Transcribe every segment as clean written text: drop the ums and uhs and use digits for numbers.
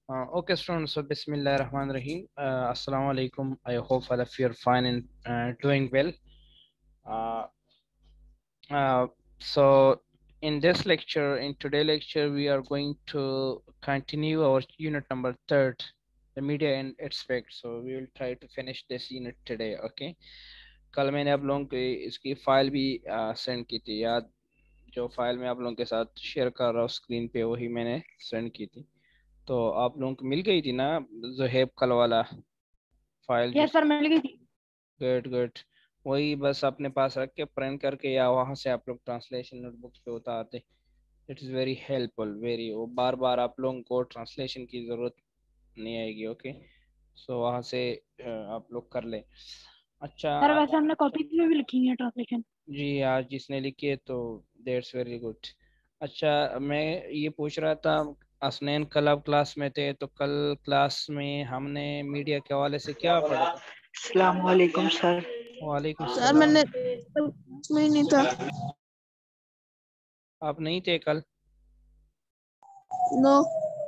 Okay, students. So, Bismillah ar-Rahman ar-Rahim. Assalamu alaikum. I hope all of you are fine and doing well. Uh, uh, so, in this lecture, in today lecture, we are going to continue our unit number third, the media and its effects. So, we will try to finish this unit today. Okay. कल मैंने आप लोगों को इसकी file भी send की थी याद जो फाइल मैं आप लोगों के साथ शेयर कर रहा हूँ स्क्रीन पे वही मैंने सेंड की थी तो आप लोगों को मिल गई थी ना जोहेब कल वाला फाइल जो यस सर मिल गई थी। गुड गुड वही बस अपने पास रख के प्रिंट करके या वहां से आप लोग ट्रांसलेशन नोटबुक्स पे उतारते it is very helpful very वो बार बार आप लोगों को ट्रांसलेशन की ज़रूरत नहीं आएगी ओके सो वहां से आप लोग कर लें अच्छा सर वैसे हमने कॉपी में भी लिखी है ट्रांसलेशन। जी आज जिसने लिखी है तो दैट्स वेरी गुड अच्छा मैं ये पूछ रहा था असनैन कल आप क्लास में थे तो कल क्लास में हमने मीडिया के हवाले से क्या पढ़ा था अस्सलाम वालेकुम सर। वालेकुम सर सलाम मैंने में नहीं था। आप नहीं थे कल नो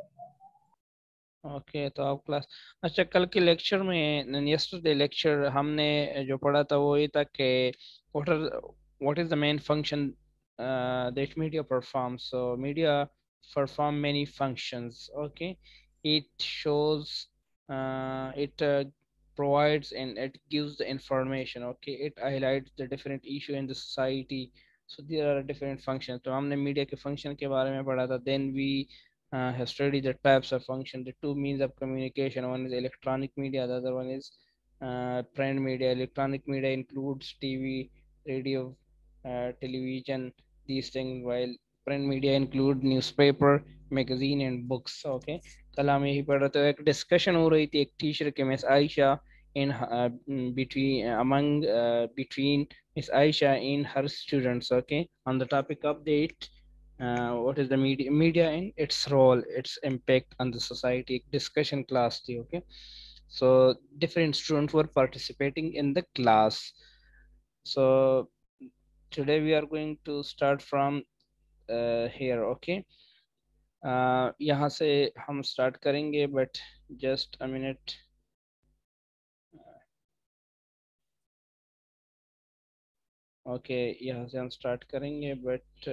ओके तो आप क्लास अच्छा कल के लेक्चर में यस्टरडे लेक्चर हमने जो पढ़ा था वो ये था कि what are what is the main function that media performs so media perform many functions okay it shows it provides and it gives the information okay it highlights the different issue in the society so there are different functions तो हमने media के function के बारे में पढ़ा था then we have studied the types of function, the two means of communication. One is electronic media, the other one is print media. Electronic media includes TV, radio, television, these things, while print media include newspaper, magazine and books. Okay. कल हम यही पढ़ रहे थे एक discussion हो रही थी एक टीचर के miss Ayesha in between among between Miss Aisha in her students okay on the topic of date what is the media in its role its impact on the society discussion class थी okay so different students were participating in the class so today we are going to start from here okay यहाँ से हम start करेंगे but just a minute okay यहाँ से हम start करेंगे but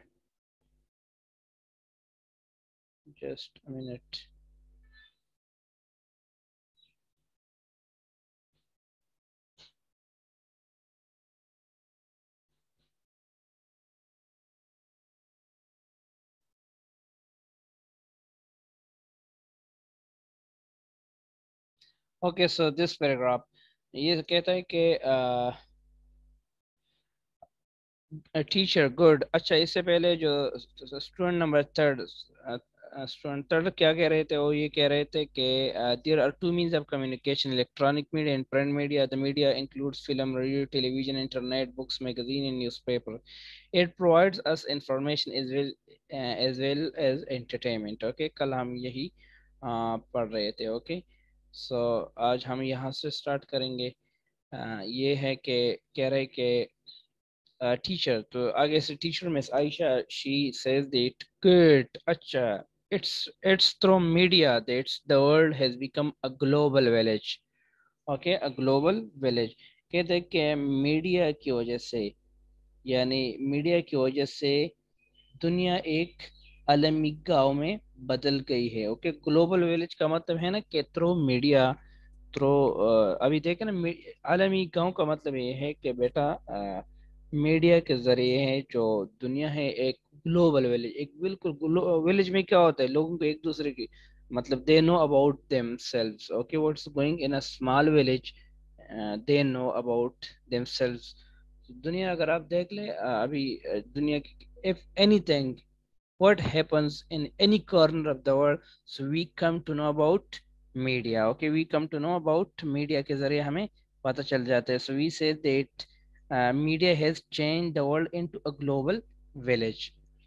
just a minute okay so this paragraph ये कहता है कि टीचर गुड अच्छा इससे पहले जो student number third student third क्या कह रहे थे वो ये कह रहे थे कि there are two means of communication electronic media and print media the media includes film radio television internet books magazine and newspaper it provides us information as well as entertainment okay कल हम यही पढ़ रहे थे okay so आज हम यहाँ से स्टार्ट करेंगे ये है कि कह रहे कि teacher तो आगे से teacher miss Aisha she says that good अच्छा it's through media that the world has become a global village okay a global village कहते हैं कि मीडिया की वजह से यानी मीडिया की वजह से दुनिया एक अलमी गांव में बदल गई है ओके ग्लोबल विलेज का मतलब है ना कि थ्रू मीडिया थ्रू अभी देखे ना आलमी गांव का मतलब ये है कि बेटा मीडिया के जरिए है जो दुनिया है एक ग्लोबल विलेज एक बिल्कुल विलेज में क्या होता है लोगों को एक दूसरे की मतलब they know about themselves okay what's going in a small village they know about themselves दुनिया अगर आप देख ले अभी दुनिया की if anything what happens in any corner of the world so we come to know about media okay we come to know about media के जरिए हमें पता चल जाता है so we say that media has changed the world into a global village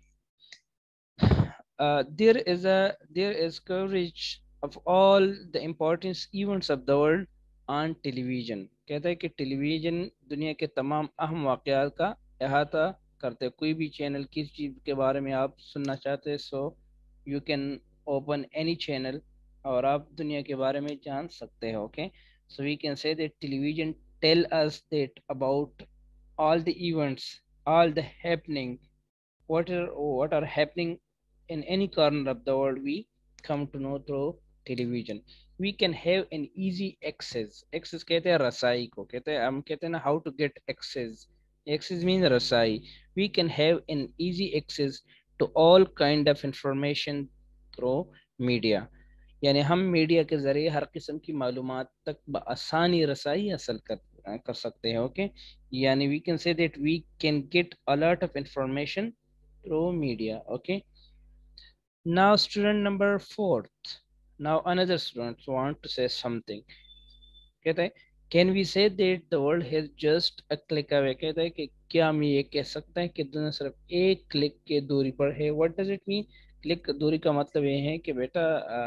there is coverage of all the important events of the world on television कहता है कि टेलीविजन दुनिया के तमाम अहम वाक़यात का अहाता करते हैं कोई भी चैनल किस चीज़ के बारे में आप सुनना चाहते हैं so you can open any channel और आप दुनिया के बारे में जान सकते हो. Okay, so we can say that television tell us that about all the events, all the happening, what are happening in any corner of the world, we come to know through television. We can have an easy access. Access कहते हैं रसाई को, कहते हैं हम कहते हैं ना how to get access. Access means रसाई. We can have an easy access to all kind of information through media. यानी हम मीडिया के जरिए हर किस्म की मालूमात तक बआसानी रसाई हासिल कर सकते हैं. ओके, यानी we can say that we can get a lot of information through media. Okay, now student number fourth. Now another student want to say something. कहते हैं can we say that the world has just a click away. कहते हैं कि क्या हम ये कह सकते हैं कि दुनिया सिर्फ एक क्लिक के दूरी पर है. What does it mean? Click दूरी का मतलब ये है कि बेटा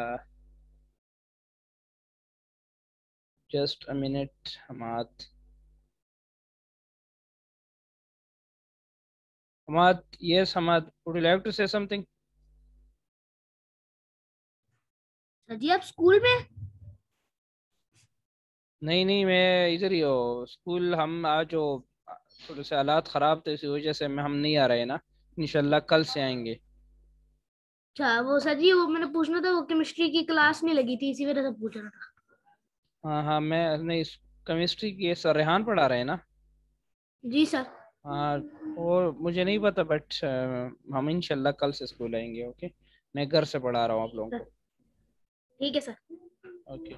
just a minute, Hamad. Hamad, yes, Hamad. Would you like to say something? Sir ji आप स्कूल में? नहीं नहीं, मैं इधर ही हूँ. स्कूल हम आज जो थोड़े से हालात ख़राब थे इसी वजह से हम नहीं आ रहे ना. इंशाल्लाह कल से आएंगे. अच्छा वो सर जी वो मैंने पूछना था, वो केमिस्ट्री की क्लास नहीं लगी थी इसी वजह से पूछ रहा था. हाँ हाँ, मैं नहीं, केमिस्ट्री की सर रेहान पढ़ा रहे हैं ना. जी सर. हाँ, और मुझे नहीं पता बट हम इंशाल्लाह कल से स्कूल आएंगे. ओके, मैं घर से पढ़ा रहा हूँ आप लोगों को. ठीक है sir. Okay.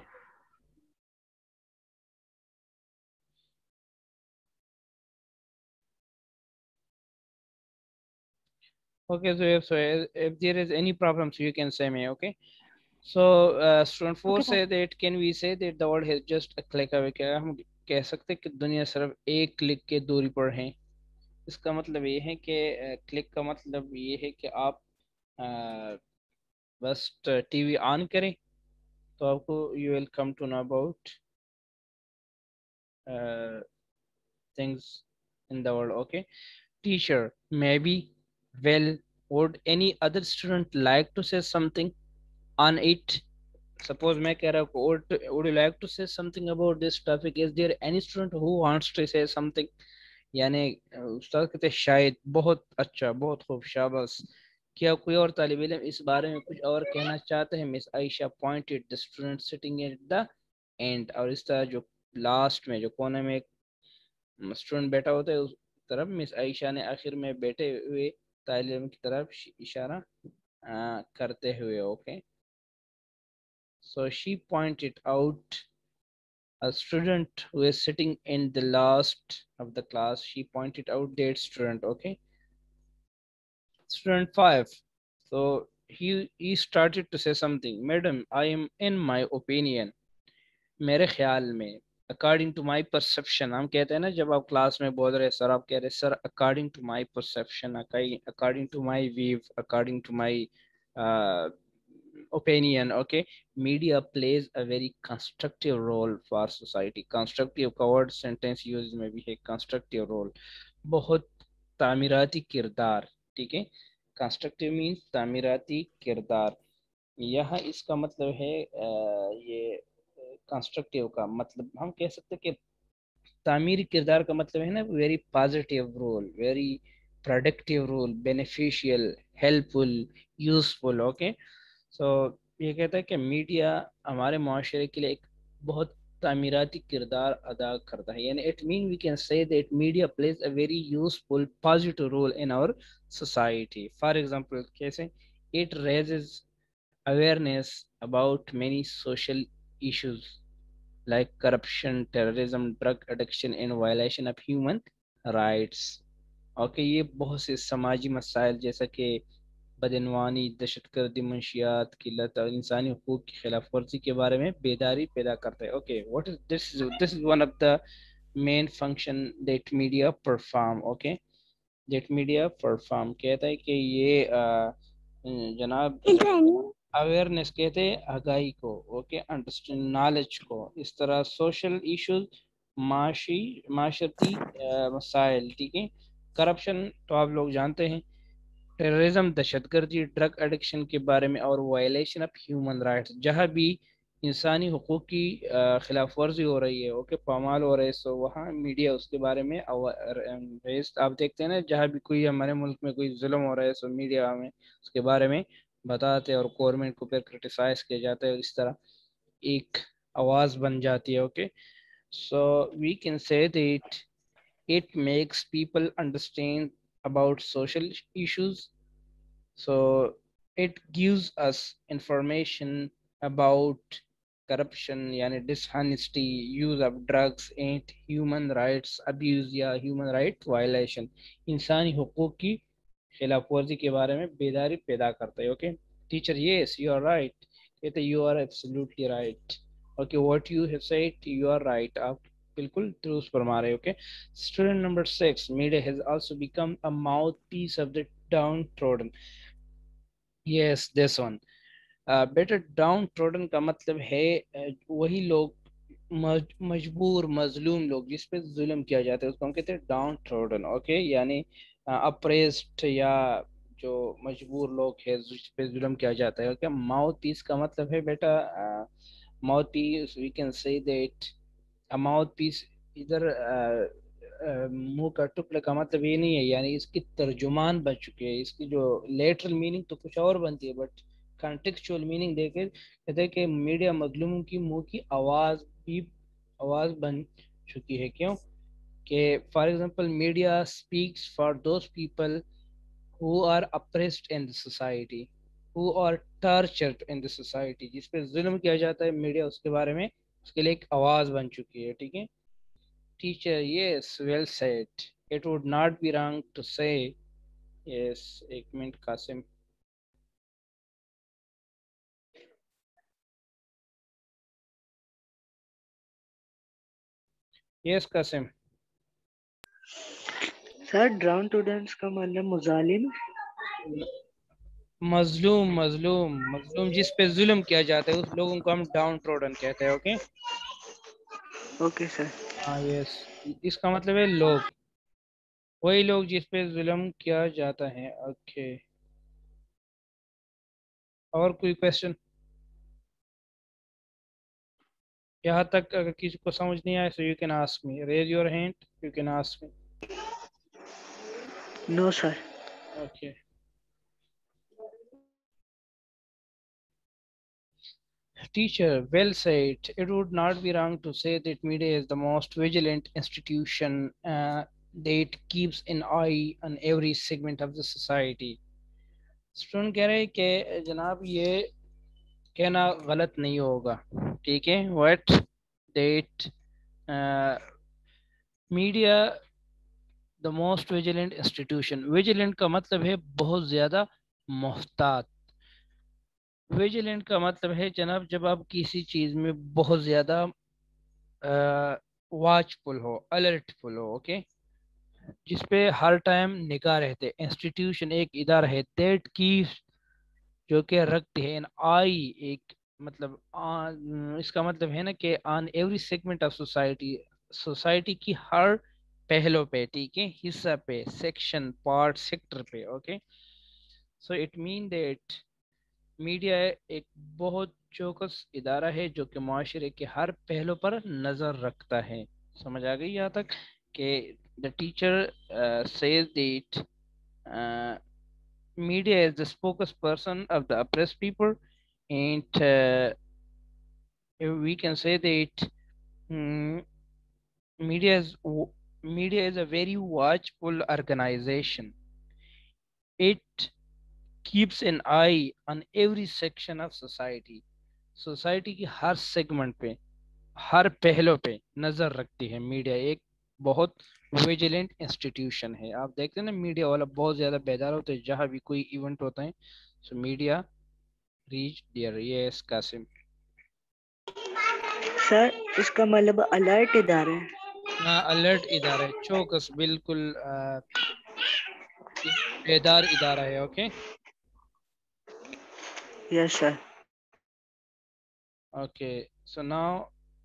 Okay, so if there is any problem, so you can say me. Okay. So student 4 Okay, sir. say that can we say that the world has just a click away. क्या हम कह सकते हैं कि दुनिया सिर्फ एक click के दूरी पर है. इसका मतलब ये है कि क्लिक का मतलब ये है कि आप बस टीवी ऑन करें तो आपको you will come to know about things in the world. Okay. Teacher, maybe, well, would any other student like to say something on it? Suppose मैं कह रहा हूँ, would you like to say something about this topic? Is there any student who wants to say something? यानी उस्ताद कहते हैं शायद. बहुत अच्छा, बहुत खूब, शाबाश. क्या कोई और तालिब इल्म इस बारे में कुछ और कहना चाहते हैं? Miss Ayesha pointed the student sitting at the end. और इस तरह जो लास्ट में जो कोने में एक स्टूडेंट बैठा होता है उस तरफ मिस आयशा ने आखिर में बैठे हुए तालिब इल्म की तरफ इशारा करते हुए. Okay, so she pointed out a student who is sitting in the last of the class. She pointed out that student. Okay, student 5. So he started to say something. Madam, I am in my opinion, मेरे ख्याल में, according to my perception. हम कहते हैं ना जब आप class में बोल रहे सर, आप कह रहे sir according to my perception, according to my view, according to my opinion. Okay, media plays a very constructive role for society. Constructive का word sentence use में भी है. constructive role, बहुत तामीराती किरदार. ठीक है, constructive means तामीराती किरदार. यह इसका मतलब है ये कंस्ट्रक्टिव का मतलब हम कह सकते हैं कि तामीरी किरदार का मतलब है ना very positive role, very productive role, beneficial, helpful, useful. Okay, so ये कहता है कि मीडिया हमारे माशरे के लिए एक बहुत तामीराती किरदार अदा करता है. यानी it mean we can say that media plays a very useful positive role in our society. For example कैसे? It raises awareness about many social issues like corruption, terrorism, drug addiction and violation of human rights. Okay, ये बहुत से समाजी मसाइल जैसा कि बदनवानी, दहशतगर्दी, मंशियात, किल्लत और इंसानी हकूक की खिलाफ वर्जी के बारे में बेदारी पैदा करता है. Okay, what is this is one of the main function that media perform. Okay, that media perform कहता है कि ये जनाब अवेयरनेस कहते हैं आगाही को. ओके, अंडरस्टैंड नॉलेज को. इस तरह सोशल इश्यूज, माशरती मसाइल. ठीक है, करप्शन तो आप लोग जानते हैं टेररिज्म, दहशतगर्दी, ड्रग एडिक्शन के बारे में और वायलेशन ऑफ ह्यूमन राइट्स, जहाँ भी इंसानी हुकूक की खिलाफ वर्जी हो रही है, ओके, पामाल हो रहे हैं, सो वहाँ मीडिया उसके बारे में आप देखते हैं ना, जहाँ भी कोई हमारे मुल्क में कोई जुल्म हो रहा है, सो मीडिया हमें उसके बारे में बताते हैं और गवर्नमेंट को फिर क्रिटिसाइज किया जाता है, इस तरह एक आवाज़ बन जाती है, okay. So we can say that it makes people understand about social issues, so it gives us information about corruption yani dishonesty, use of drugs and human rights abuse या human right violation, इंसानी हुकूक की खिलाफ वर्जी के बारे में बेदारी पैदा करता है, okay. Teacher yes you are right, कहते you are absolutely right, okay, what you have said you are right, आप बिल्कुल दुरुस्त फरमा रहे, okay. Student number 6, media has also become a mouthpiece of the downtrodden, yes this one. बेटा downtrodden का मतलब है वही लोग, मजबूर मजलूम लोग जिस पे जुल्म किया जाता है, उसको हम कहते हैं डाउन ट्रोडन, ओके, यानी अप्रेस्ड या जो मजबूर लोग है जिस पे जुल्म किया जाता है, ओके। माउथ पीस का मतलब है बेटा, mouthpiece we can say that a mouthpiece, इधर मुंह का टुकड़ा का मतलब ये नहीं है, यानी इसकी तर्जुमान बन चुके हैं, इसकी जो लेटरल मीनिंग तो कुछ और बनती है, बट कॉन्टेक्चुअल मीनिंग देखे कहते हैं कि मीडिया मजलूमों की मुंह की आवाज भी आवाज बन चुकी है, क्यों कि for example media speaks for those people who are oppressed in the society, who are tortured in the society, जिस पे जुल्म किया जाता है, मीडिया उसके बारे में उसके लिए एक आवाज बन चुकी है, ठीक है। Teacher yes well said, it would not be wrong to say, yes, एक minute Qasim, yes Qasim. Sir drown students का मतलब मुजालिम। मजलूम मजलूम मजलूम जिस पे जुल्म किया जाता है उस लोगों को हम डाउन ट्रोडन कहते हैं, ओके। Okay sir. हाँ यस, इसका मतलब है लोग, वही लोग जिस पे जुल्म किया जाता है, ओके। और कोई क्वेश्चन यहाँ तक, अगर किसी को समझ नहीं आए so you can ask me, raise your hand, you can ask me, no sir. Okay. Teacher, well said. It would not be wrong to say that media is the most vigilant institution that keeps an eye on every segment of the society. Student कह रहे हैं कि जनाब ये कहना गलत नहीं होगा, ठीक है, what that media the most vigilant institution, vigilant का मतलब है बहुत ज़्यादा मोहतात, विजिलेंट का मतलब है जनाब जब आप किसी चीज़ में बहुत ज़्यादा वॉचफुल हो, अलर्टफुल हो, ओके, जिसपे हर टाइम निगाह रहते, इंस्टीट्यूशन एक इदारा है दैट की जो कि रखती है एन आई, एक मतलब इसका मतलब है ना कि on every segment of society, society की हर पहलों पे, ठीक है, हिस्सा पे, सेक्शन, पार्ट, सेक्टर पे, okay. So it mean that media एक बहुत चौकस इदारा है जो कि माशरे के हर पहलू पर नज़र रखता है, समझ आ गई यहाँ तक कि the teacher says that media is the spokesperson of the oppressed people, and we can say that mm, media is media is a very watchful organization. It keeps an eye on every section of society, society की हर segment पे, हर पहलों पे नजर रखती है, media एक बहुत विजिलेंट इंस्टीट्यूशन है। आप देखते हैं ना मीडिया वाला बहुत ज्यादा बेदार होता है जहाँ भी कोई इवेंट होता है, so media reach there, yes Qasim. Sir इसका मतलब अलर्ट इदारा है। हाँ अलर्ट इदारा है, चौकस, बिल्कुल बेदार इदारा है, okay. Yes sir. Okay, so now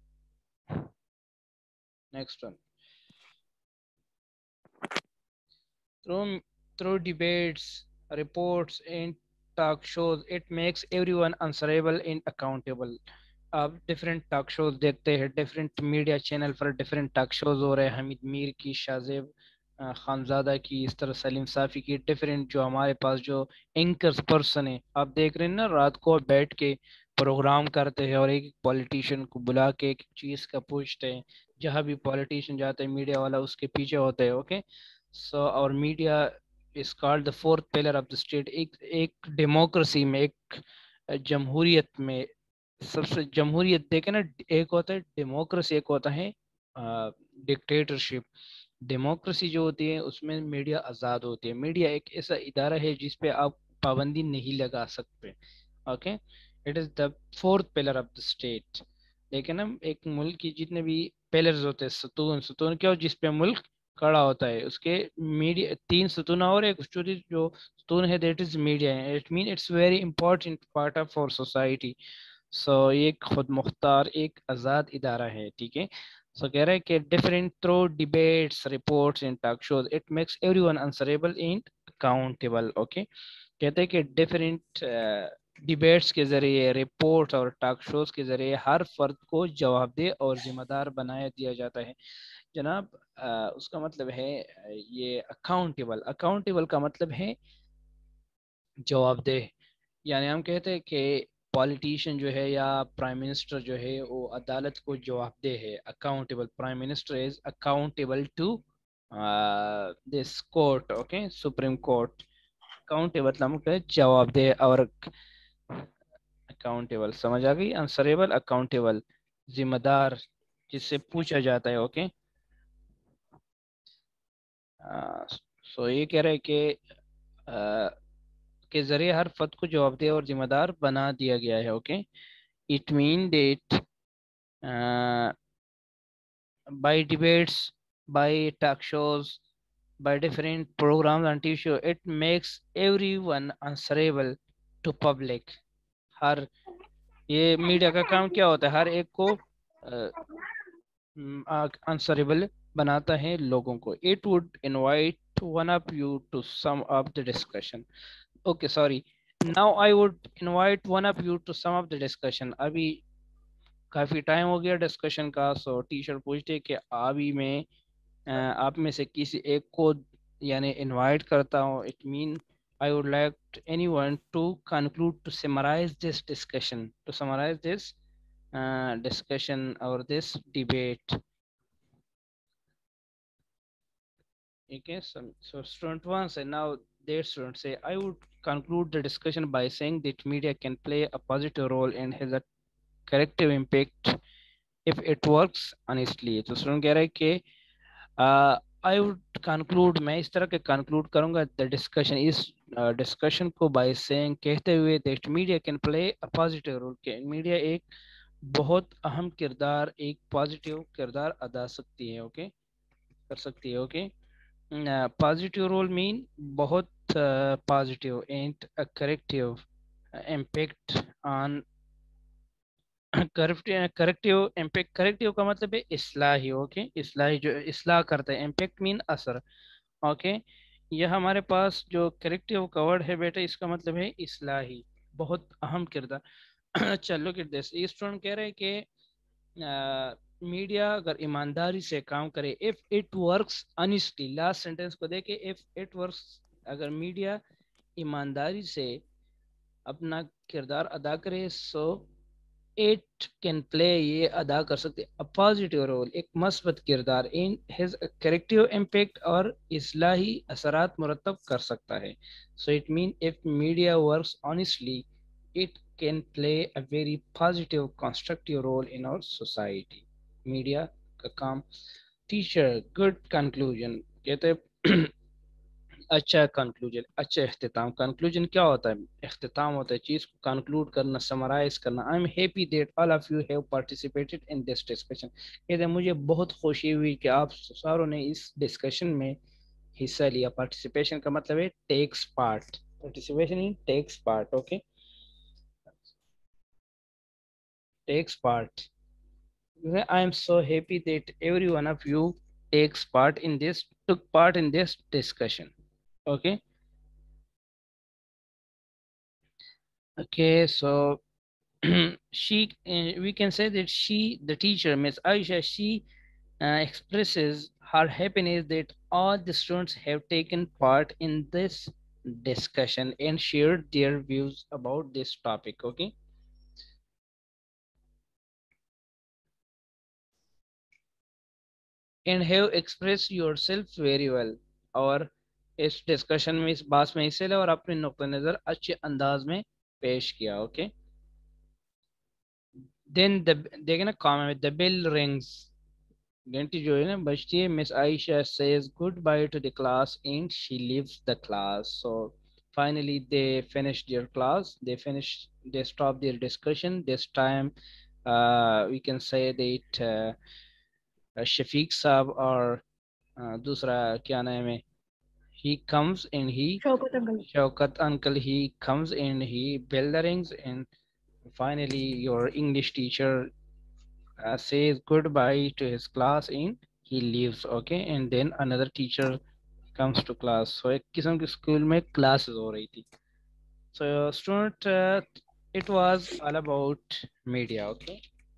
next one, through through debates, reports in talk shows, it makes everyone answerable and accountable. आप डिफरेंट टॉक शोज देखते हैं, डिफरेंट मीडिया चैनल पर डिफरेंट टॉक शोज हो रहे हैं, हमीद मीर की, शाहजेब खानजादा की, इस तरह सलीम साफ़ी की, डिफरेंट जो हमारे पास जो एंकर्स पर्सन है, आप देख रहे हैं ना, रात को बैठ के प्रोग्राम करते हैं और एक पॉलिटिशियन को बुला के एक चीज़ का पूछते हैं। जहाँ भी पॉलिटिशियन जाते हैं मीडिया वाला उसके पीछे होते हैं। ओके, सो और media is called the fourth pillar of the state. एक डेमोक्रेसी में, एक जमहूरियत में, सबसे जमहूरियत देखे ना, एक होता है डेमोक्रेसी, एक होता है डिक्टेटरशिप। डेमोक्रेसी जो होती है उसमें मीडिया आज़ाद होती है। मीडिया एक ऐसा इदारा है जिस पे आप पाबंदी नहीं लगा सकते। Okay, it is the fourth pillar of the state. लेकिन हम एक मुल्क की जितने भी पिलर्स होते हैं, सतून, सतून क्या हो जिस पे मुल्क खड़ा होता है, उसके मीडिया तीन सतून और एक चौथी जो सतून है, that is media. It mean it's very important part of for society. So ये खुद मुख्तार एक आज़ाद इदारा है। ठीक है, सो कह रहा है कि different through debates, reports and talk shows, it makes everyone answerable and accountable. Okay, कहते हैं कि डिफरेंट डिबेट्स के जरिए, रिपोर्ट और टॉक शोज के जरिए हर फर्द को जवाबदेह और जिम्मेदार बनाया दिया जाता है। जनाब, उसका मतलब है ये अकाउंटेबल। अकाउंटेबल का मतलब है जवाबदेह। यानी हम कहते हैं कि पॉलिटिशियन जो है या प्राइम मिनिस्टर जो है वो अदालत को जवाबदेह है, accountable. Prime minister is accountable to this court, okay, supreme court. Accountable मतलब है जवाबदेह, और अकाउंटेबल समझ आ गई, आंसरेबल, अकाउंटेबल, जिम्मेदार, जिससे पूछा जाता है। ओके, सो ये कह रहे हैं कि के जरिए हर फर्द को जवाबदेह और जिम्मेदार बना दिया गया है। Okay, it mean that by debates, by talk shows, by different programs on TV show, it makes everyone answerable to public. हर ये मीडिया का काम क्या होता है, हर एक को आंसरेबल बनाता है लोगों को। It would invite one of you to sum of the discussion. Okay, sorry, now I would invite one of you to sum of the discussion. अभी काफ़ी टाइम हो गया डिस्कशन का, सो टीचर पूछते कि अभी मैं आप में से किसी एक को यानी इनवाइट करता हूँ। It mean I would like anyone to conclude, to summarise this discussion, to summarise this discussion or this debate. Okay, so student one say, now their student say, I would conclude the discussion by saying that media can play a positive role and has a corrective impact if it works honestly. तो student कह रहा है कि I would conclude, मैं इस तरह के conclude करूंगा द डिस्कशन, इस डिस्कशन को बाय सेइंग, कहते हुए, that media can play a positive role, के मीडिया एक बहुत अहम किरदार, एक पॉजिटिव किरदार अदा सकती है। ओके, कर सकती है। ओके, पॉजिटिव रोल मीन बहुत positive and corrective impact on, corrective impact, corrective का मतलब है इस्लाही। ओके, इस्लाही, जो इस्लाह करता है, इम्पैक्ट मीन असर। ओके, यह हमारे पास जो करेक्टिव का वर्ड है बेटा, इसका मतलब है इस्लाही, बहुत अहम किरदार। चलो कि दिस स्टूडेंट कह रहे हैं कि मीडिया अगर ईमानदारी से काम करे, if it works honestly, last sentence को देखे, इफ इट वर्क्स, अगर मीडिया ईमानदारी से अपना किरदार अदा करे, सो इट कैन प्ले, ये अदा कर सकते अ पॉजिटिव रोल, एक मस्बत किरदार, इन हिज करेक्टिव इम्पैक्ट, और इस्लाही असरात मुरतब कर सकता है। So it mean if media works honestly, it can play a very positive constructive role in our society. Media का काम। टीचर, गुड कंक्लूजन, कहते हैं अच्छा कंक्लूजन, अच्छा अख्तिताम। कंक्लूजन क्या होता है? अख्तिताम होता है चीज़ को कंक्लूड करना, समराइज करना। I am happy that all of you have participated in this discussion. कहते हैं मुझे बहुत खुशी हुई कि आप सारों ने इस डिस्कशन में हिस्सा लिया। पार्टिसिपेशन का मतलब है takes part, participation in takes part. Okay, takes part. I am so happy that every one of you took part in this discussion. Okay. Okay, so we can say that the teacher, Miss Aisha, she expresses her happiness that all the students have taken part in this discussion and shared their views about this topic. Okay. And have expressed yourself very well. और इस discussion में, इस बात में हिस्से लिया और अपने नुक्ता नज़र अच्छे अंदाज में पेश किया. ओके. देन देखे ना कॉमेंट में द बेल रिंग्स, घंटी जो है ना बजती है. Miss Ayesha says goodbye to the class and she leaves the class. So finally they finished their class, they stopped their discussion. This time we can say that Shafiq Saab or दूसरा क्या नाम है, he comes and he Shaukat uncle. Shaukat uncle, he comes and he bell the rings, and finally your English teacher says goodbye to his class and he leaves. Okay, and then another teacher comes to class. So एक किस्म की school में classes हो रही थी. So student, it was all about media. Okay,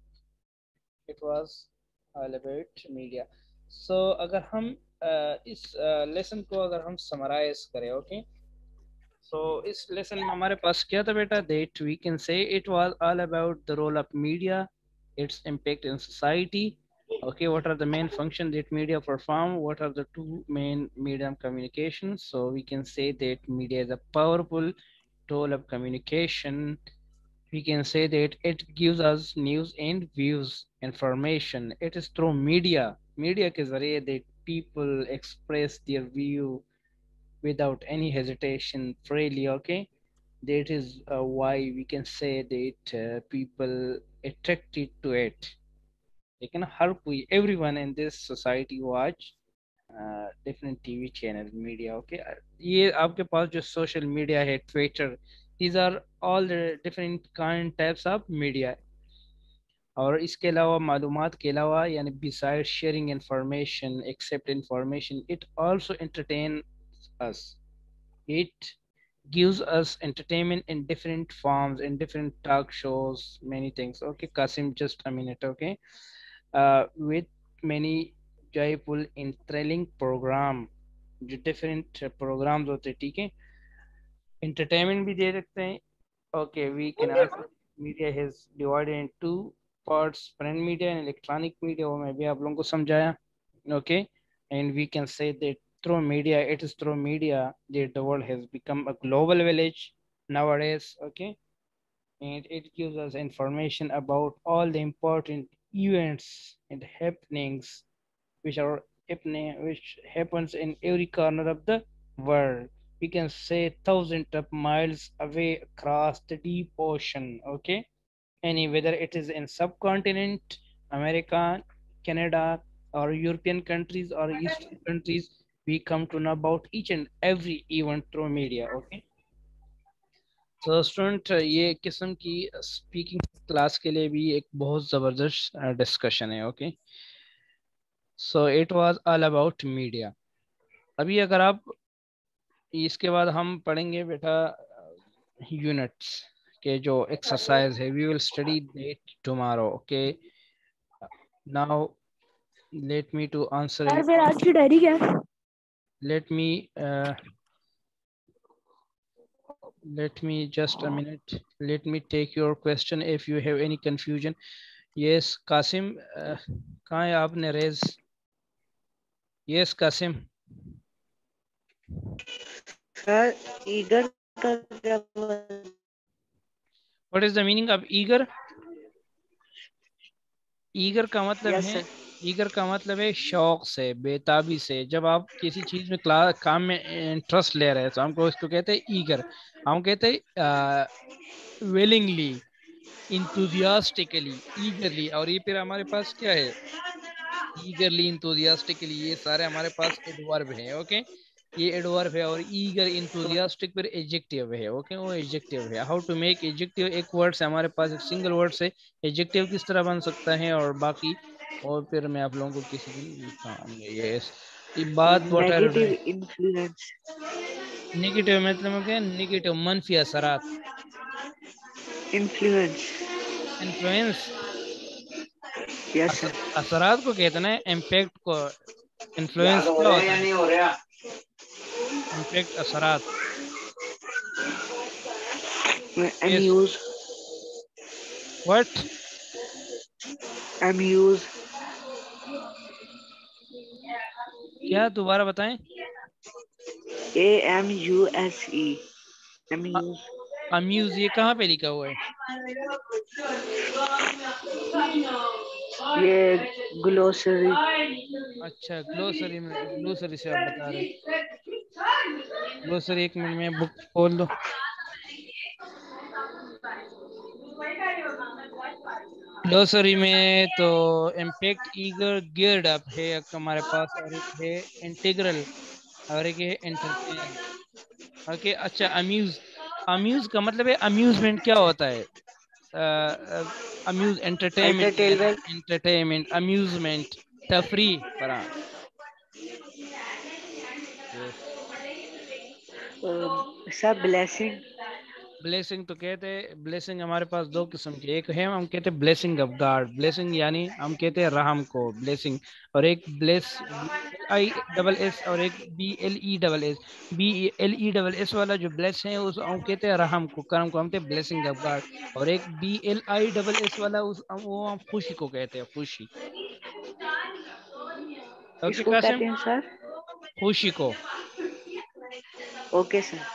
it was all about media. So अगर हम इस लेसन को अगर हम समराइज करें. ओके. So इस लेसन में हमारे पास क्या था बेटा? That we can say it was all about the role of media, its impact in society. Okay, what are the main functions that media perform? What are the two main medium communications? So we can say that media is a powerful tool of communication. We can say that it gives us news and views, information. It is through media के जरिए that people express their view without any hesitation freely. Okay, that is why we can say that people attracted to it. लेकिन हर कोई, everyone in this society watch different TV channel media. Okay, ये आपके पास जो social media है, Twitter, these are all the different kind types of media. और इसके अलावा मालूमात के अलावा यानी besides sharing information, accept information, it also entertain us. It gives us entertainment in different forms, in different talk shows, many things. Okay, Kasim, just a minute. Okay, with many joyful and thrilling program, जो different programs होते हैं. ठीक है, entertainment भी दे रखते हैं. Okay, we can also, media is divided in two parts, print media and electronic media. वो मैं भी आप लोगों को समझाया. Okay, and we can say that through media, it is through media that the world has become a global village nowadays. Okay, and it gives us information about all the important events and happenings which are happening, which happens in every corner of the world. We can say thousands of miles away across the deep ocean. Okay, any whether it is in subcontinent, America, Canada, or European countries or Eastern countries, we come to know about each and every event through media. Okay. तो student, ये किस्म की speaking class के लिए भी एक बहुत ज़बरदस्त डिस्कशन है. Okay, so it was all about media. अभी अगर आप इसके बाद हम पढ़ेंगे बेटा यूनिट्स के जो एक्सरसाइज है. We will study that tomorrow. Okay, now let me to answer. यार फिर आज की डायरी क्या है? let me let me just a minute. Let me take your question if you have any confusion. Yes, Kasim, कहाँ है आपने raise? Yes, Kasim. Sir eager का क्या What is the meaning of eager? Eager का मतलब Yes, है, sir. Eager का मतलब है शौक से, बेताबी से. जब आप किसी चीज में काम में इंटरेस्ट ले रहे हैं तो हमको इसको कहते हैं ईगर. हम कहते हैं विलिंगली, इंथुजियास्टिकली, ईगरली. और ये फिर हमारे पास क्या है? ईगरली, इंथुजियास्टिकली, ये सारे हमारे पास एडवर्ब हैं. ओके, ये एडवर्ब है. और ईगर, इंथुजियास्टिक फिर एडजेक्टिव है. ओके, वो एडजेक्टिव है. हाउ टू मेक एडजेक्टिव, एक वर्ड से हमारे पास, एक सिंगल वर्ड से एडजेक्टिव किस तरह बन सकता है और बाकी, और फिर मैं आप लोगों को किसी दिन दिखाऊंगा. यस, ये बात what are negative influence. Negative मतलब क्या? नेगेटिव, मनफी असरात. influence. Influence Yes, sir. असरात को कहते हैं ना, इम्पैक्ट को। इन्फ्लुएंस क्या होता है? इम्पैक्ट, असरात। Yes. Amuse, What? amuse, क्या, दोबारा बताएं। amuse, amuse. अम्यूज, ये कहाँ पे लिखा हुआ है? ये ग्लोसरी। अच्छा, ग्लोसरी में, ग्लोसरी से आप बता रहे हैं। ग्लोसरी, एक मिनट में बुक खोल दो। ग्लोसरी में तो इम्पैक्ट, ईगर, गियर्ड अप है एक हमारे पास, और एक है इंटीग्रल, और एक है एंटरटेन। ओके, अच्छा, अम्यूज। अम्यूज का मतलब है अम्यूजमेंट क्या होता है? अम्यूज, एंटरटेनमेंट, यानी Entertainment. एंटरटेनमेंट, अम्यूजमेंट, तफरी बरा। यस। Sir, blessing. ब्लेसिंग तो कहते हैं, ब्लेसिंग हमारे पास दो किस्म की, एक है हम कहते हैं ब्लेसिंग ऑफ गॉड, ब्लेसिंग यानी हम कहते हैं रहम को ब्लेसिंग, और एक ब्लेस, BLISS, और एक BLESS। BLESS वाला जो ब्लेस है उस हम कहते हैं रहम को, करम को हम कहते हैं ब्लेसिंग ऑफ गॉड, और एक BLISS वाला उस वो हम खुशी को कहते हैं, खुशी। ओके इसको कासिम, कहते हैं सर? खुशी को। Okay sir.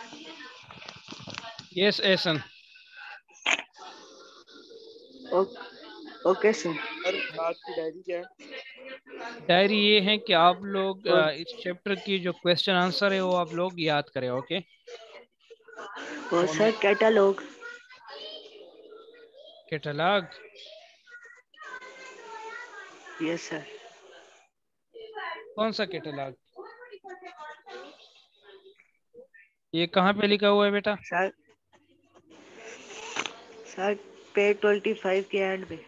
Yes Ehsan. Okay sir. Diary ये है कि आप लोग और इस चैप्टर की जो क्वेश्चन आंसर है वो आप लोग याद करें। ओके, तो मैं sir catalogue. Catalogue, yes sir. कौन सा कैटलॉग? ये कहाँ पे लिखा हुआ है बेटा? सर सर पे 25 के एंड पे।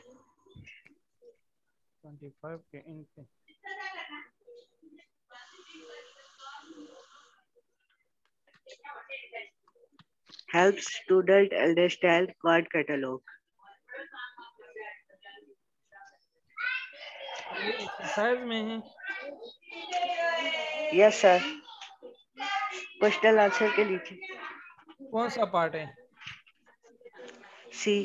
25 के इन पे। Help student understand card catalogue. ये एक्सरसाइज में है। Yes sir. क्वेश्चन आंसर के नीचे कौन सा पार्ट है? C.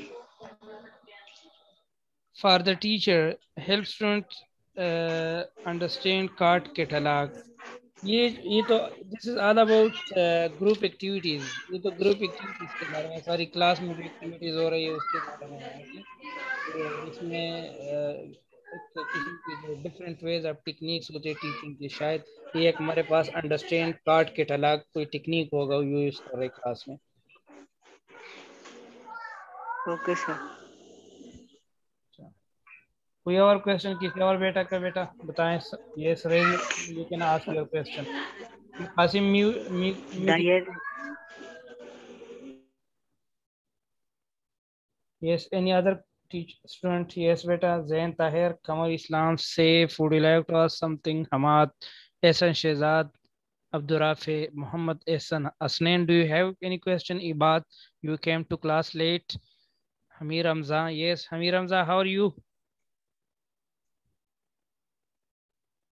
For the teacher, help student understand card catalogue. ये तो this is all about group activities. ये तो ग्रुप एक्टिविटीज के बारे में, सारी क्लास में जो एक्टिविटीज हो रही है उसके बारे में है। ओके, तो इसमें एक किस्म की जो डिफरेंट वेज ऑफ टेक्निक्स होती है टीचिंग की, शायद ये एक हमारे पास अंडरस्टैंड कार्ड कैटलॉग कोई टेक्निक होगा वो यूज कर रहे क्लास में। Okay sir. कोई और क्वेश्चन किसी और बेटा का, बेटा बताएं। Yes Raees, you can ask your question. Kasim, Dayar. Yes, any other student? Yes बेटा, Zain Tahir, Qamar Islam, Saif, would you like to ask something? Hammad, Ehsan Shahzad, Abdurrafe, Muhammad Ehsan, Asnain, do you have any question? Ibad, you came to class late. Hamir Ramza, yes, Hamir Ramza, how are you?